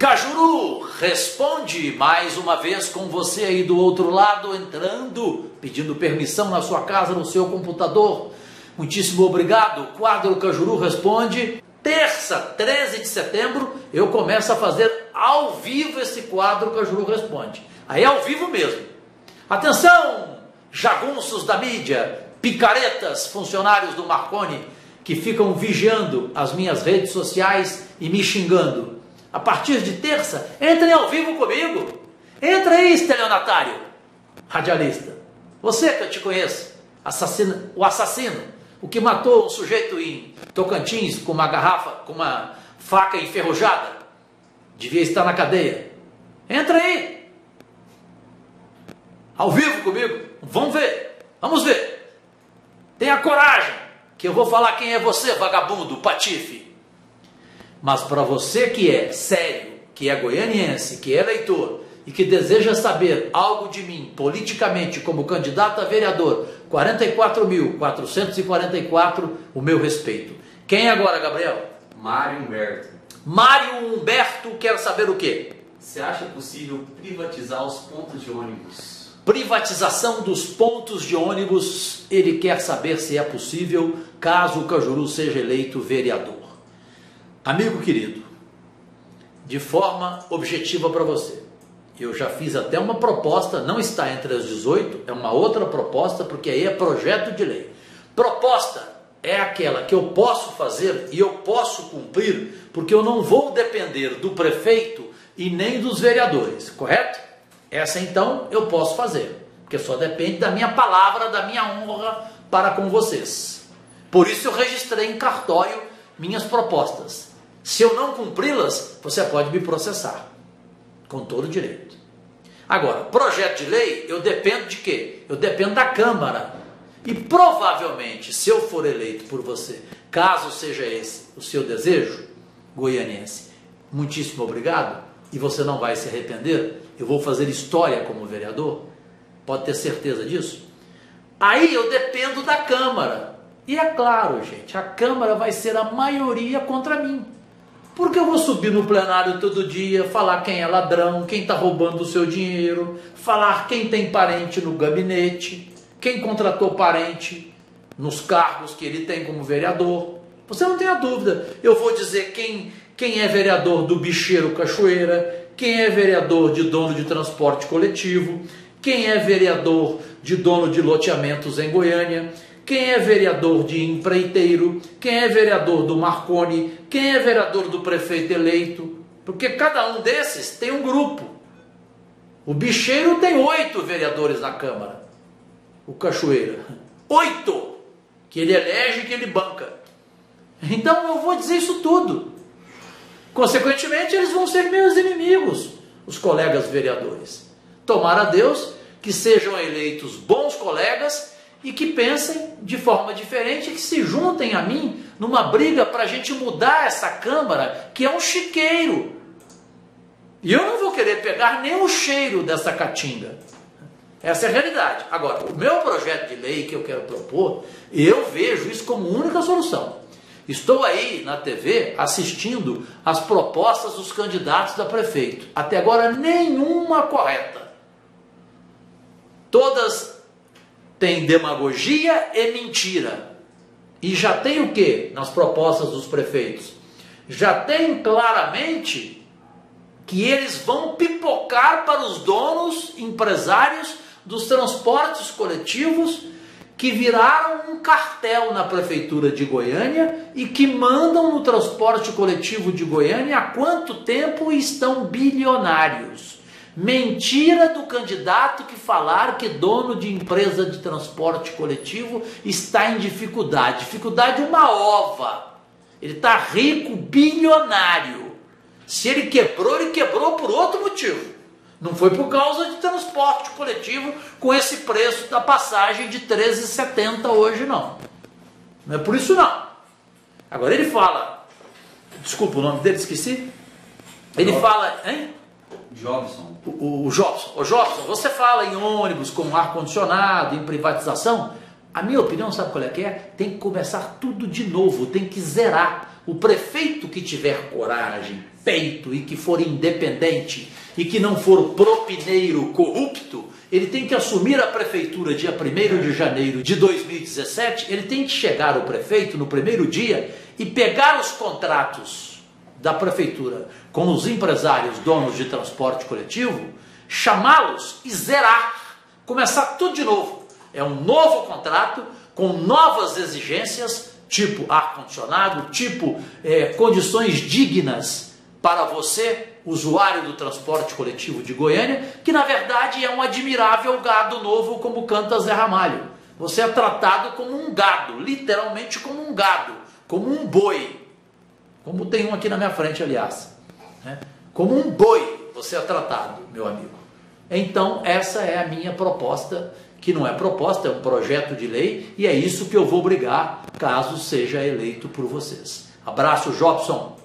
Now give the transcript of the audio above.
Cajuru responde mais uma vez com você aí do outro lado, entrando, pedindo permissão na sua casa, no seu computador. Muitíssimo obrigado. Quadro Cajuru responde. Terça, 13 de setembro, eu começo a fazer ao vivo esse quadro Cajuru responde. Aí é ao vivo mesmo. Atenção, jagunços da mídia, picaretas, funcionários do Marconi, que ficam vigiando as minhas redes sociais e me xingando. A partir de terça, entrem ao vivo comigo. Entra aí, estelionatário, radialista. Você que eu te conheço, o assassino, o que matou um sujeito em Tocantins com uma garrafa, com uma faca enferrujada. Devia estar na cadeia. Entra aí. Ao vivo comigo. Vamos ver. Vamos ver. Tenha coragem, que eu vou falar quem é você, vagabundo, patife. Mas para você que é sério, que é goianiense, que é eleitor e que deseja saber algo de mim politicamente como candidato a vereador, 44.444, o meu respeito. Quem é agora, Gabriel? Mário Humberto. Mário Humberto quer saber o quê? Você acha possível privatizar os pontos de ônibus? Privatização dos pontos de ônibus, ele quer saber se é possível caso o Cajuru seja eleito vereador. Amigo querido, de forma objetiva para você, eu já fiz até uma proposta, não está entre as 18, é uma outra proposta, porque aí é projeto de lei. Proposta é aquela que eu posso fazer e eu posso cumprir, porque eu não vou depender do prefeito e nem dos vereadores, correto? Essa então eu posso fazer, porque só depende da minha palavra, da minha honra para com vocês. Por isso eu registrei em cartório minhas propostas. Se eu não cumpri-las, você pode me processar, com todo direito. Agora, projeto de lei, eu dependo de quê? Eu dependo da Câmara. E provavelmente, se eu for eleito por você, caso seja esse o seu desejo, goianiense, muitíssimo obrigado, e você não vai se arrepender, eu vou fazer história como vereador, pode ter certeza disso. Aí eu dependo da Câmara. E é claro, gente, a Câmara vai ser a maioria contra mim. Porque eu vou subir no plenário todo dia, falar quem é ladrão, quem está roubando o seu dinheiro, falar quem tem parente no gabinete, quem contratou parente nos cargos que ele tem como vereador. Você não tenha dúvida, eu vou dizer quem é vereador do Bicheiro Cachoeira, quem é vereador de dono de transporte coletivo, quem é vereador de dono de loteamentos em Goiânia, quem é vereador de empreiteiro, quem é vereador do Marconi, quem é vereador do prefeito eleito, porque cada um desses tem um grupo. O Bicheiro tem 8 vereadores na Câmara, o Cachoeira, 8, que ele elege e que ele banca. Então eu vou dizer isso tudo. Consequentemente, eles vão ser meus inimigos, os colegas vereadores. Tomara a Deus que sejam eleitos bons colegas e que pensem de forma diferente, que se juntem a mim numa briga para a gente mudar essa Câmara, que é um chiqueiro. E eu não vou querer pegar nem o cheiro dessa caatinga. Essa é a realidade. Agora, o meu projeto de lei que eu quero propor, eu vejo isso como única solução. Estou aí na TV assistindo as propostas dos candidatos a prefeito. Até agora, nenhuma correta. Todas tem demagogia e mentira. E já tem o que nas propostas dos prefeitos? Já tem claramente que eles vão pipocar para os donos, empresários dos transportes coletivos que viraram um cartel na prefeitura de Goiânia e que mandam no transporte coletivo de Goiânia há quanto tempo e estão bilionários. Mentira do candidato que falar que dono de empresa de transporte coletivo está em dificuldade. Dificuldade uma ova. Ele está rico, bilionário. Se ele quebrou por outro motivo. Não foi por causa de transporte coletivo com esse preço da passagem de R$ 13,70 hoje, não. Não é por isso, não. Agora ele fala... Desculpa, o nome dele, esqueci. Ele fala... Hein? Jobson. O Jobson. Ô Jobson, você fala em ônibus com ar-condicionado, em privatização. A minha opinião, sabe qual é que é? Tem que começar tudo de novo, tem que zerar. O prefeito que tiver coragem peito e que for independente e que não for propineiro corrupto, ele tem que assumir a prefeitura dia 1º de janeiro de 2017, ele tem que chegar ao prefeito no primeiro dia e pegar os contratos da prefeitura com os empresários donos de transporte coletivo, chamá-los e zerar, começar tudo de novo. É um novo contrato com novas exigências, tipo ar-condicionado, tipo condições dignas para você, usuário do transporte coletivo de Goiânia, que na verdade é um admirável gado novo, como canta Zé Ramalho. Você é tratado como um gado, literalmente como um gado, como um boi, como tem um aqui na minha frente, aliás, né? Como um boi você é tratado, meu amigo. Então essa é a minha proposta, que não é proposta, é um projeto de lei, e é isso que eu vou brigar caso seja eleito por vocês. Abraço, Jobson.